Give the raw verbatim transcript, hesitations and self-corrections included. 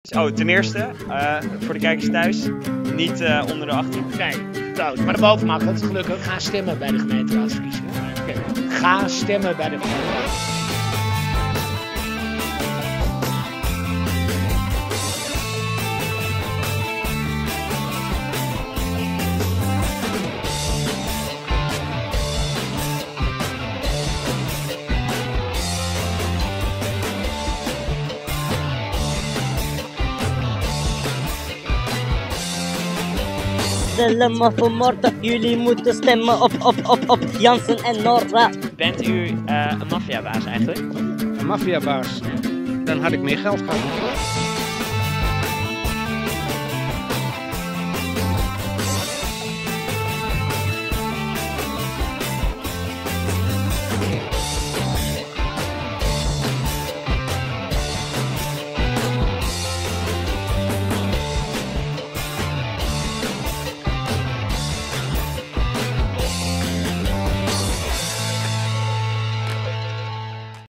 Oh, ten eerste, uh, voor de kijkers thuis, niet uh, onder de achttien. Nee, trouwens, maar daarboven mag het, gelukkig. Ga stemmen bij de gemeenteraadsverkiezingen. Okay. Ga stemmen bij de gemeenteraadsverkiezingen. Willen me vermoorden, jullie moeten stemmen op, op, op, op Jansen en Nora. Bent u uh, een maffiabaas eigenlijk? Een maffiabaas? Dan had ik meer geld gehad.